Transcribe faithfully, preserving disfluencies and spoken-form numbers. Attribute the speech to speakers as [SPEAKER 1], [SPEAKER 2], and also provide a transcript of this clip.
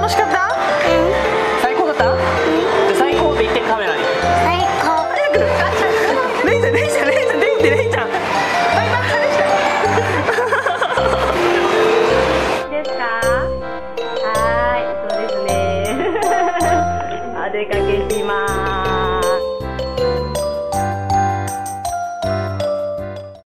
[SPEAKER 1] 楽しかった？最高だった？じゃあ最高って言ってカメラに。
[SPEAKER 2] 最高。
[SPEAKER 1] 早く。レイちゃん、レイちゃん、レイちゃん、レイちゃん、レイちゃん。バイバイ、レイちゃん。
[SPEAKER 3] ですか？はーい、そうですね。お出かけします。